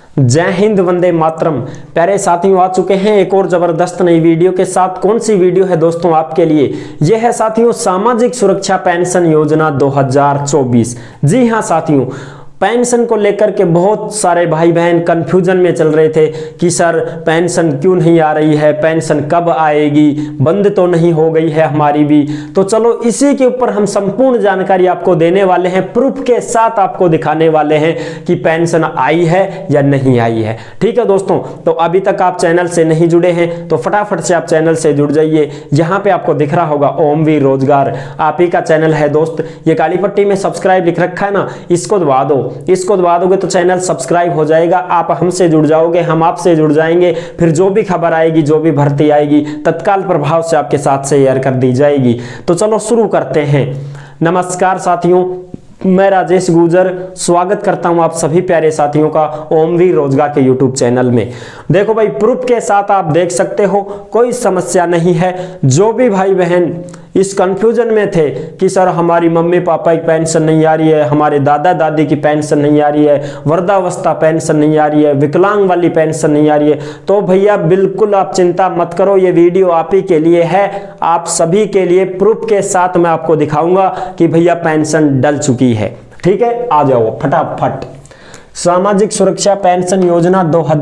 जय हिंद, वंदे मातरम। प्यारे साथियों, आ चुके हैं एक और जबरदस्त नई वीडियो के साथ। कौन सी वीडियो है दोस्तों आपके लिए? यह है साथियों सामाजिक सुरक्षा पेंशन योजना 2024। जी हां साथियों, पेंशन को लेकर के बहुत सारे भाई बहन कंफ्यूजन में चल रहे थे कि सर पेंशन क्यों नहीं आ रही है, पेंशन कब आएगी, बंद तो नहीं हो गई है हमारी भी। तो चलो इसी के ऊपर हम संपूर्ण जानकारी आपको देने वाले हैं, प्रूफ के साथ आपको दिखाने वाले हैं कि पेंशन आई है या नहीं आई है। ठीक है दोस्तों, तो अभी तक आप चैनल से नहीं जुड़े हैं तो फटाफट से आप चैनल से जुड़ जाइए। यहाँ पे आपको दिख रहा होगा ओमवीर रोजगार, आप ही का चैनल है दोस्त। ये काली पट्टी में सब्सक्राइब लिख रखा है ना, इसको दबा दो। इसको दबा दोगे तो चैनल सब्सक्राइब हो जाएगा, आप हमसे जुड़ जाओगे, हम आपसे जुड़ जाएंगे। फिर जो भी खबर आएगी, जो भी भर्ती आएगी, तत्काल प्रभाव से आपके साथ शेयर कर दी जाएगी। तो चलो शुरू करते हैं। नमस्कार साथियों, मैं राजेश गुजर स्वागत करता हूं आप सभी प्यारे साथियों का ओमवीर रोजगार के यूट्यूब चैनल में। देखो भाई, प्रूफ के साथ आप देख सकते हो, कोई समस्या नहीं है। जो भी भाई बहन इस कंफ्यूजन में थे कि सर हमारी मम्मी पापा की पेंशन नहीं आ रही है, हमारे दादा दादी की पेंशन नहीं आ रही है, वृद्धावस्था पेंशन नहीं आ रही है, विकलांग वाली पेंशन नहीं आ रही है, तो भैया बिल्कुल आप चिंता मत करो, ये वीडियो आप ही के लिए है, आप सभी के लिए। प्रूफ के साथ मैं आपको दिखाऊंगा कि भैया पेंशन डल चुकी है। ठीक है, आ जाओ फटाफट। सामाजिक सुरक्षा पेंशन योजना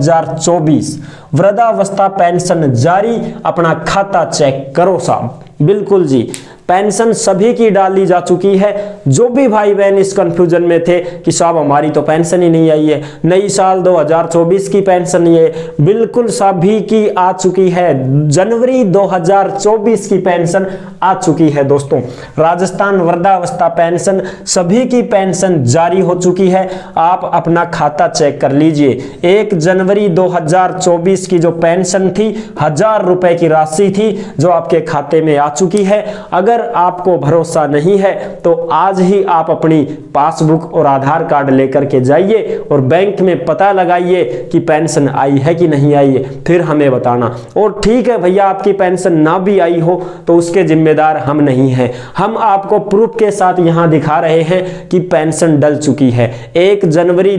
2024, वृद्धावस्था पेंशन जारी, अपना खाता चेक करो साहब। बिल्कुल जी, पेंशन सभी की डाली जा चुकी है। जो भी भाई बहन इस कंफ्यूजन में थे कि साहब हमारी तो पेंशन ही नहीं आई है, नई साल 2024 की पेंशन नहीं है, बिल्कुल सभी की आ चुकी है। जनवरी 2024 की पेंशन आ चुकी है दोस्तों। राजस्थान वृद्धावस्था पेंशन, सभी की पेंशन जारी हो चुकी है। आप अपना खाता चेक कर लीजिए। 1 जनवरी 2024 की जो पेंशन थी, 1000 रुपए की राशि थी जो आपके खाते में आ चुकी है। अगर आपको भरोसा नहीं है तो आज ही आप अपनी पासबुक और आधार कार्ड लेकर के जाइए और बैंक में पता लगाइए कि पेंशन आई है कि नहीं आई है, फिर हमें बताना। और ठीक है भैया, आपकी पेंशन ना भी आई हो तो उसके जिम्मेदार हम नहीं हैं। हम आपको प्रूफ के साथ यहां दिखा रहे हैं कि पेंशन डल चुकी है। 1 जनवरी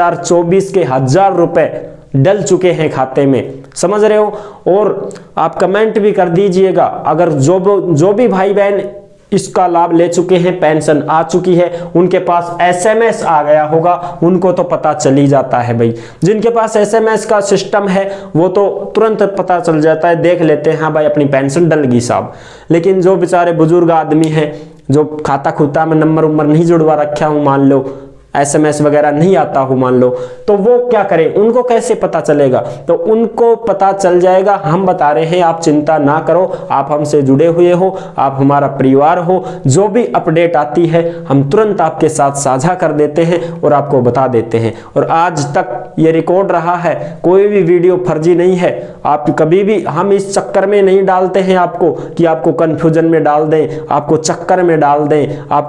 2024 के 1000 रुपए डल चुके हैं खाते में, समझ रहे हो। और आप कमेंट भी कर दीजिएगा अगर जो भी भाई बहन इसका लाभ ले चुके हैं, पेंशन आ चुकी है, उनके पास एसएमएस आ गया होगा, उनको तो पता चल ही जाता है भाई। जिनके पास एसएमएस का सिस्टम है वो तो तुरंत पता चल जाता है, देख लेते हैं हाँ भाई अपनी पेंशन डल गई साहब। लेकिन जो बेचारे बुजुर्ग आदमी हैं, जो खाता खुता में नंबर उम्र नहीं जुड़वा रखा हूं, मान लो एसएमएस वगैरह नहीं आता हो मान लो, तो वो क्या करें, उनको कैसे पता चलेगा? तो उनको पता चल जाएगा, हम बता रहे हैं, आप चिंता ना करो। आप हमसे जुड़े हुए हो, आप हमारा परिवार हो, जो भी अपडेट आती है हम तुरंत आपके साथ साझा कर देते हैं और आपको बता देते हैं। और आज तक ये रिकॉर्ड रहा है, कोई भी वीडियो फर्जी नहीं है। आप कभी भी, हम इस चक्कर में नहीं डालते हैं आपको कि आपको कंफ्यूजन में डाल दें, आपको चक्कर में डाल दें,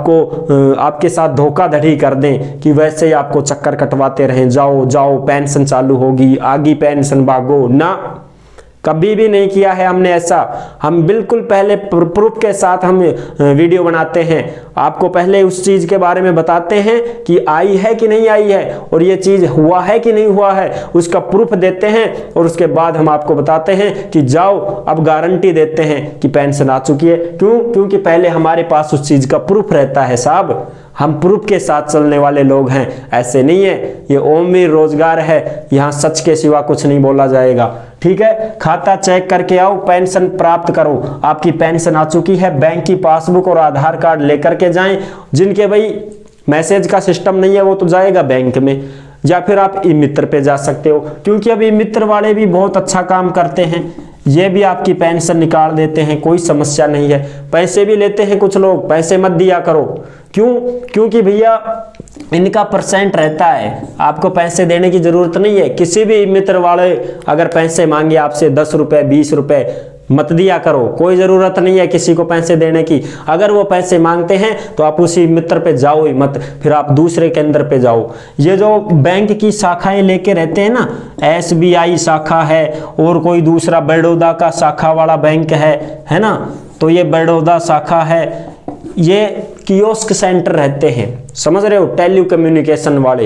आपको आपके साथ धोखाधड़ी कर दें कि वैसे ही आपको चक्कर कटवाते रहें, जाओ जाओ पेंशन चालू होगी, आगे पेंशन भागो ना, कभी भी नहीं किया है हमने ऐसा। हम बिल्कुल पहले प्रूफ के साथ हम वीडियो बनाते हैं, आपको पहले उस चीज के बारे में बताते हैं कि आई है कि नहीं आई है और ये चीज हुआ है कि नहीं हुआ है, उसका प्रूफ देते हैं और उसके बाद हम आपको बताते हैं कि जाओ, अब गारंटी देते हैं कि पेंशन आ चुकी है। क्यों? क्योंकि पहले हमारे पास उस चीज का प्रूफ रहता है साहब, हम प्रूफ के साथ चलने वाले लोग हैं, ऐसे नहीं है। ये ओमवीर रोजगार है, यहाँ सच के सिवा कुछ नहीं बोला जाएगा। ठीक है, खाता चेक करके आओ, पेंशन प्राप्त करो। आपकी पेंशन आ चुकी है, बैंक की पासबुक और आधार कार्ड लेकर के जाएं। जिनके भाई मैसेज का सिस्टम नहीं है वो तो जाएगा बैंक में, या फिर आप ई मित्र पे जा सकते हो, क्योंकि अब ई मित्र वाले भी बहुत अच्छा काम करते हैं। ये भी आपकी पेंशन निकाल देते हैं, कोई समस्या नहीं है। पैसे भी लेते हैं कुछ लोग, पैसे मत दिया करो। क्यों? क्योंकि भैया इनका परसेंट रहता है, आपको पैसे देने की जरूरत नहीं है। किसी भी मित्र वाले अगर पैसे मांगे आपसे 10 रुपए 20 रुपए, मत दिया करो, कोई जरूरत नहीं है किसी को पैसे देने की। अगर वो पैसे मांगते हैं तो आप उसी मित्र पे जाओ ही मत, फिर आप दूसरे केंद्र पे जाओ। ये जो बैंक की शाखाएं लेके रहते हैं ना, SBI शाखा है और कोई दूसरा बड़ौदा का शाखा वाला बैंक है ना, तो ये बड़ौदा शाखा है, ये कियोस्क सेंटर रहते हैं, समझ रहे हो, टेलीकम्युनिकेशन वाले।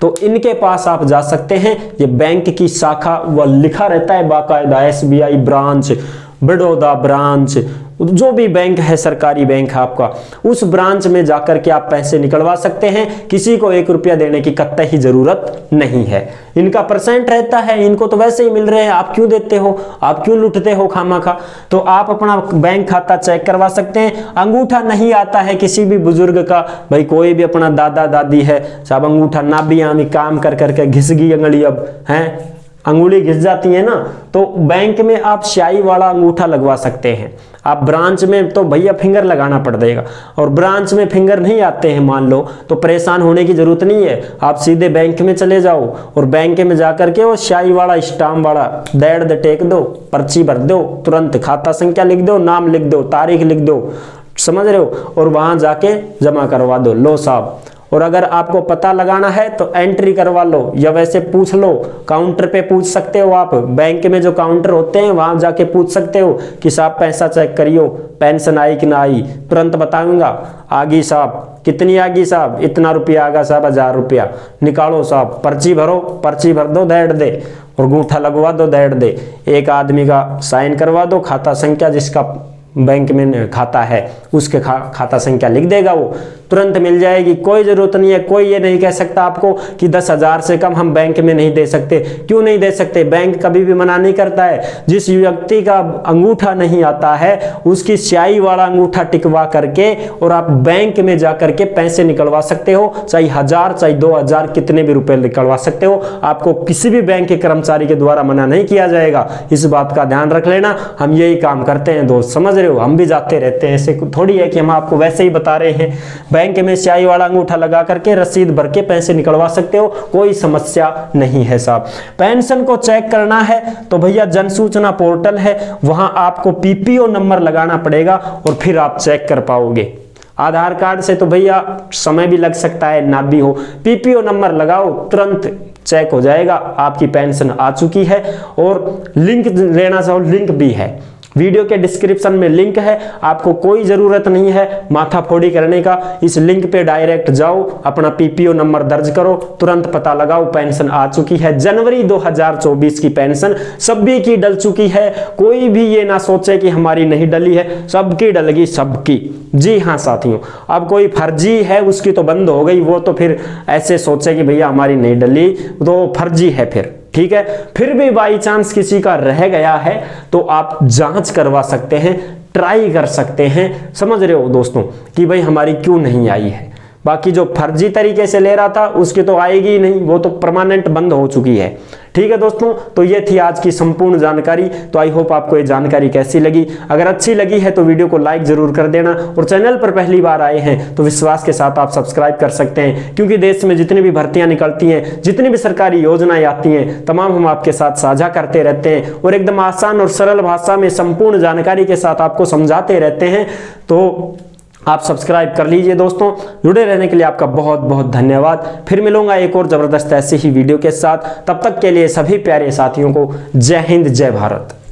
तो इनके पास आप जा सकते हैं। ये बैंक की शाखा व लिखा रहता है बाकायदा, SBI ब्रांच, बड़ौदा ब्रांच, जो भी बैंक है, सरकारी बैंक है आपका, उस ब्रांच में जाकर के आप पैसे निकलवा सकते हैं। किसी को 1 रुपया देने की कतई जरूरत नहीं है। इनका परसेंट रहता है, इनको तो वैसे ही मिल रहे हैं, आप क्यों देते हो, आप क्यों लुटते हो खामाखा। तो आप अपना बैंक खाता चेक करवा सकते हैं। अंगूठा नहीं आता है किसी भी बुजुर्ग का, भाई कोई भी अपना दादा दादी है साहब, अंगूठा ना भी आमी काम कर करके घिस गई अंगली, अब है अंगुली घिस जाती है ना, तो बैंक में आप स्याही वाला अंगूठा लगवा सकते हैं। आप ब्रांच में तो भैया फिंगर लगाना पड़ जाएगा, और ब्रांच में फिंगर नहीं आते हैं मान लो, तो परेशान होने की जरूरत नहीं है। आप सीधे बैंक में चले जाओ और बैंक में जाकर के वो स्याही वाला स्टाम्प वाला डेढ़ दे टेक दो, पर्ची भर दो, तुरंत खाता संख्या लिख दो, नाम लिख दो, तारीख लिख दो, समझ रहे हो, और वहां जाके जमा करवा दो, लो साहब। और अगर आपको पता लगाना है तो एंट्री करवा लो, या वैसे पूछ लो, काउंटर पे पूछ सकते हो आप, बैंक में जो काउंटर होते हैं वहां जाके पूछ सकते हो कि साहब पैसा चेक करियो, पेंशन आई कि ना आई, तुरंत बताऊंगा। आगी साहब, कितनी आगी साहब, इतना रुपया आगा साहब, 1000 रुपया, निकालो साहब, पर्ची भरो, पर्ची भर दो, डेढ़ दे, और अंगूठा लगवा दो, डेढ़ दे, एक आदमी का साइन करवा दो, खाता संख्या जिसका बैंक में खाता है उसके खाता संख्या लिख देगा, वो तुरंत मिल जाएगी। कोई जरूरत नहीं है, कोई ये नहीं कह सकता आपको कि 10,000 से कम हम बैंक में नहीं दे सकते। क्यों नहीं दे सकते, बैंक कभी भी मना नहीं करता है। जिस व्यक्ति का अंगूठा नहीं आता है उसकी स्याही वाला अंगूठा टिकवा करके और आप बैंक में जाकर के पैसे निकलवा सकते हो, चाहे 1000 चाहे 2000 कितने भी रुपए निकलवा सकते हो। आपको किसी भी बैंक के कर्मचारी के द्वारा मना नहीं किया जाएगा, इस बात का ध्यान रख लेना। हम यही काम करते हैं दोस्त, समझ रहे हो, हम भी जाते रहते हैं, ऐसे थोड़ी है कि हम आपको वैसे ही बता रहे हैं। बैंक में स्याही वाला अंगूठा लगा करके रसीद भर के पैसे निकलवा सकते हो, कोई समस्या नहीं है साहब। पेंशन को चेक करना है तो भैया जन सूचना पोर्टल है, वहां आपको PPO नंबर लगाना पड़ेगा और फिर आप चेक कर पाओगे। आधार कार्ड से तो भैया समय भी लग सकता है, ना भी हो, PPO नंबर लगाओ, तुरंत चेक हो जाएगा आपकी पेंशन आ चुकी है। और लिंक लेना चाहो, लिंक भी है, वीडियो के डिस्क्रिप्शन में लिंक है, आपको कोई जरूरत नहीं है माथाफोड़ी करने का। इस लिंक पे डायरेक्ट जाओ, अपना PPO नंबर दर्ज करो, तुरंत पता लगाओ पेंशन आ चुकी है। जनवरी 2024 की पेंशन सभी की डल चुकी है, कोई भी ये ना सोचे कि हमारी नहीं डली है, सबकी डल गई, सबकी। जी हाँ साथियों, अब कोई फर्जी है उसकी तो बंद हो गई, वो तो फिर ऐसे सोचे कि भैया हमारी नहीं डली, तो फर्जी है फिर, ठीक है। फिर भी बाई चांस किसी का रह गया है तो आप जांच करवा सकते हैं, ट्राई कर सकते हैं, समझ रहे हो दोस्तों, कि भाई हमारी क्यों नहीं आई है। बाकी जो फर्जी तरीके से ले रहा था उसकी तो आएगी ही नहीं, वो तो परमानेंट बंद हो चुकी है। ठीक है दोस्तों, तो ये थी आज की संपूर्ण जानकारी। तो आई होप आपको ये जानकारी कैसी लगी, अगर अच्छी लगी है तो वीडियो को लाइक जरूर कर देना, और चैनल पर पहली बार आए हैं तो विश्वास के साथ आप सब्सक्राइब कर सकते हैं, क्योंकि देश में जितनी भी भर्तियां निकलती हैं, जितनी भी सरकारी योजनाएं आती हैं, तमाम हम आपके साथ साझा करते रहते हैं और एकदम आसान और सरल भाषा में संपूर्ण जानकारी के साथ आपको समझाते रहते हैं। तो आप सब्सक्राइब कर लीजिए दोस्तों। जुड़े रहने के लिए आपका बहुत बहुत धन्यवाद। फिर मिलूंगा एक और जबरदस्त ऐसी ही वीडियो के साथ, तब तक के लिए सभी प्यारे साथियों को जय हिंद, जय भारत।